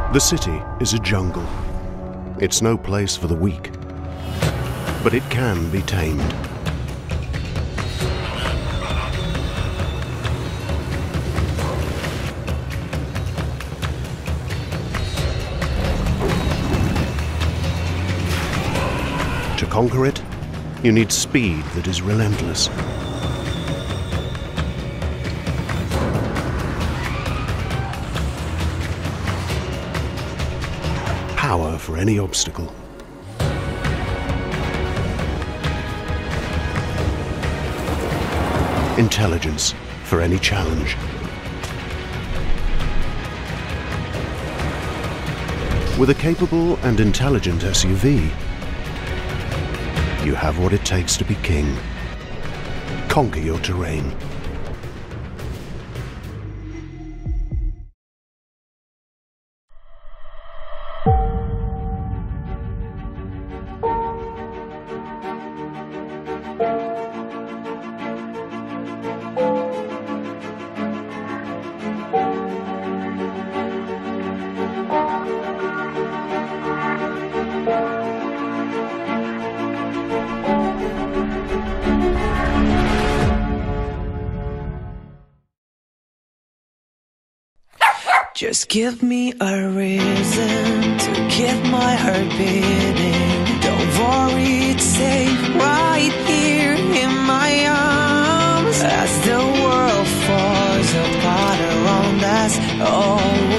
The city is a jungle. It's no place for the weak, but it can be tamed. To conquer it, you need speed that is relentless. Power for any obstacle. Intelligence for any challenge. With a capable and intelligent SUV, you have what it takes to be king. Conquer your terrain. Just give me a reason to keep my heart beating. Don't worry, it's safe right here in my arms. As the world falls apart around us, oh